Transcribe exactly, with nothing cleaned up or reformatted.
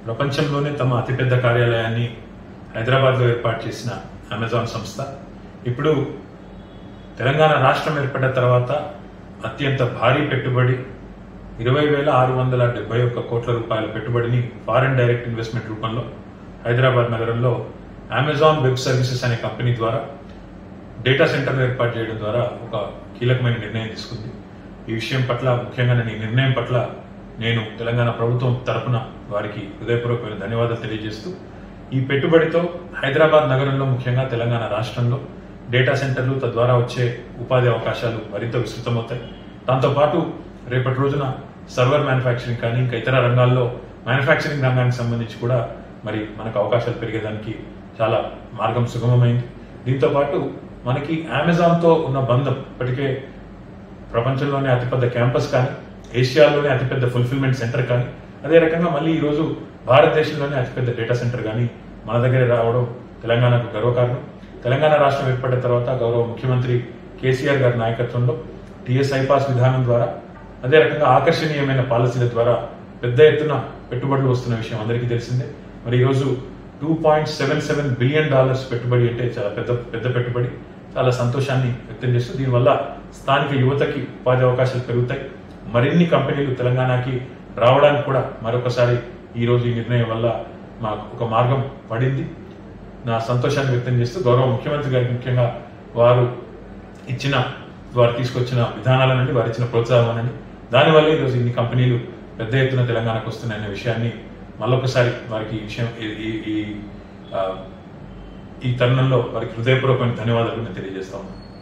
ప్రపంచంలోనే తమ అతిపెద్ద కార్యాలయాన్ని హైదరాబాద్లో ఏర్పాటు చేసిన అమెజాన్ సంస్థ ఇప్పుడు తెలంగాణ రాష్ట్రం ఏర్పడిన తర్వాత అత్యంత భారీ పెట్టుబడి ఇరవై వేల ఆరు వందల డెబ్బై ఒక్క కోట్ల రూపాయల పెట్టుబడిని ఫారెన్ డైరెక్ట్ ఇన్వెస్ట్మెంట్ రూపంలో హైదరాబాద్ నగరంలో అమెజాన్ వెబ్ సర్వీసెస్ అనే కంపెనీ ద్వారా డేటా సెంటర్ను ఏర్పాటు చేయడం ద్వారా ఒక కీలకమైన నిర్ణయం తీసుకుంది. ఈ విషయం పట్ల ముఖ్యంగా నేను ఈ నిర్ణయం పట్ల నేను తెలంగాణ ప్రభుత్వం తరపున వారికి హృదయపూర్వకమైన ధన్యవాదాలు తెలియజేస్తూ ఈ పెట్టుబడితో హైదరాబాద్ నగరంలో ముఖ్యంగా తెలంగాణ రాష్ట్రంలో డేటా సెంటర్లు తద్వారా వచ్చే ఉపాధి అవకాశాలు మరింత విస్తృతమవుతాయి. దాంతోపాటు రేపటి రోజున సర్వర్ మ్యానుఫ్యాక్చరింగ్ కానీ ఇంకా ఇతర రంగాల్లో మ్యానుఫ్యాక్చరింగ్ రంగానికి సంబంధించి కూడా మరి మనకు అవకాశాలు పెరిగేదానికి చాలా మార్గం సుగమమైంది. దీంతో పాటు మనకి అమెజాన్తో ఉన్న బంధం ఇప్పటికే ప్రపంచంలోనే అతిపెద్ద క్యాంపస్ కానీ ఏషియాలోనే అతిపెద్ద ఫుల్ఫిల్మెంట్ సెంటర్ కానీ అదే రకంగా మళ్ళీ ఈరోజు భారతదేశంలోనే అతిపెద్ద డేటా సెంటర్ కానీ మన దగ్గరే రావడం తెలంగాణకు గర్వకారణం. తెలంగాణ రాష్ట్రం ఏర్పడిన తర్వాత గౌరవ ముఖ్యమంత్రి కేసీఆర్ గారి నాయకత్వంలో టీఎస్ ఐపాస్ విధానం ద్వారా అదే రకంగా ఆకర్షణీయమైన పాలసీల ద్వారా పెద్ద ఎత్తున పెట్టుబడులు వస్తున్న విషయం అందరికీ తెలిసిందే. మరి ఈరోజు two point seven seven billion dollars పెట్టుబడి అంటే చాలా పెద్ద పెద్ద పెట్టుబడి. చాలా సంతోషాన్ని వ్యక్తం చేస్తూ దీనివల్ల స్థానిక యువతకి ఉపాధి అవకాశాలు పెరుగుతాయి. మరిన్ని కంపెనీలు తెలంగాణకి రావడానికి కూడా మరొకసారి ఈ రోజు ఈ నిర్ణయం వల్ల మాకు ఒక మార్గం పడింది. నా సంతోషాన్ని వ్యక్తం చేస్తూ గౌరవ ముఖ్యమంత్రి గారికి ముఖ్యంగా వారు ఇచ్చిన వారు తీసుకొచ్చిన విధానాల నుండి వారు ఇచ్చిన ప్రోత్సాహం దానివల్ల ఈరోజు ఇన్ని కంపెనీలు పెద్ద ఎత్తున తెలంగాణకు వస్తున్నాయనే విషయాన్ని మళ్ళొకసారి వారికి ఈ విషయం ఈ ఈ తరుణంలో వారికి హృదయపూర్వకమైన ధన్యవాదాలు నేను తెలియజేస్తా ఉన్నాను.